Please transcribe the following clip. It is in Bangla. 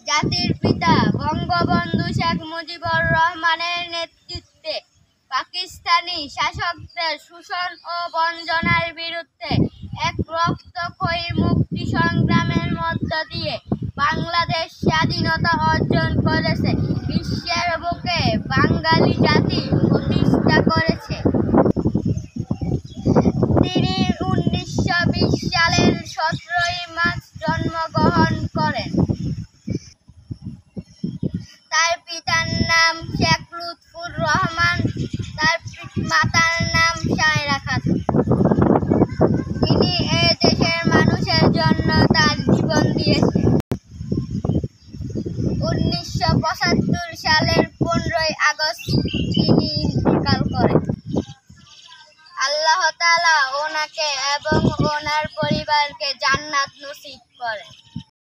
জাতির পিতা বঙ্গবন্ধু শেখ মুজিবুর রহমানের নেতৃত্বে পাকিস্তানি শাসকদের শোষণ ও বঞ্চনার বিরুদ্ধে এক রক্তক্ষয়ী মুক্তি সংগ্রামের মধ্য দিয়ে বাংলাদেশ স্বাধীনতা অর্জন করেছে। বিশ্বের বুকে বাঙালি জাতি প্রতিষ্ঠা করেছে। তিনি 1920 সালের 17 মার্চ জন্মগ্রহণ করেন। তার পিতার নাম শেখ লুৎফর রহমান, তার মাতার নাম সায়রা খাতুন। তিনি এই দেশের মানুষের জন্য তার জীবন দিয়েছেন। 1975 সালের 15 আগস্ট তিনি ইন্তেকাল করেন। আল্লাহ তাআলা ওনাকে এবং ওনার পরিবারকে জান্নাত নসিব করেন।